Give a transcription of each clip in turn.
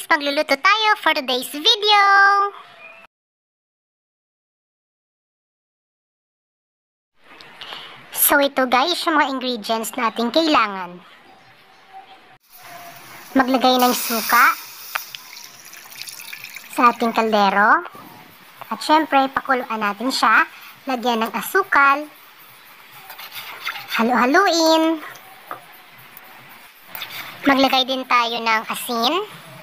guys! Magluluto tayo for today's video! So ito guys, yung mga ingredients natin kailangan. Maglagay ng suka sa ating kaldero. At syempre, pakuluan natin siya. Lagyan ng asukal. Halu-haluin. Maglagay din tayo ng asin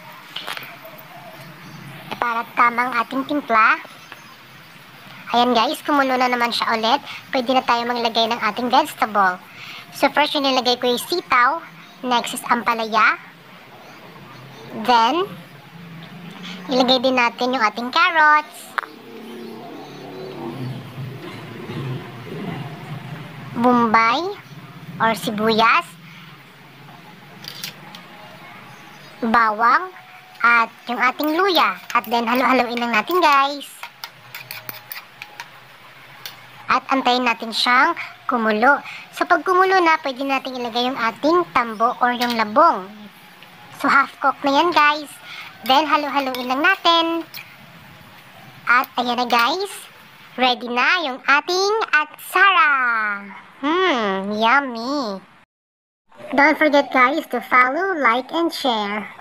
para tamang ating timpla. Ayan guys, kumulo na naman siya ulit. Pwede na tayo maglagay ng ating vegetable. So first, yung nilagay ko yung sitaw. Next is ampalaya. Then, ilagay din natin yung ating carrots. Bombay or sibuyas. Bawang at yung ating luya. At then halu-haluin lang natin guys. At antayin natin siyang kumulo. So pag kumulo na, pwede natin ilagay yung ating tambo or yung labong. So half cook na yan guys. Then halu-haluin lang natin. At ayan na guys. Ready na yung ating atsara. Yummy. Don't forget guys to follow, like, and share.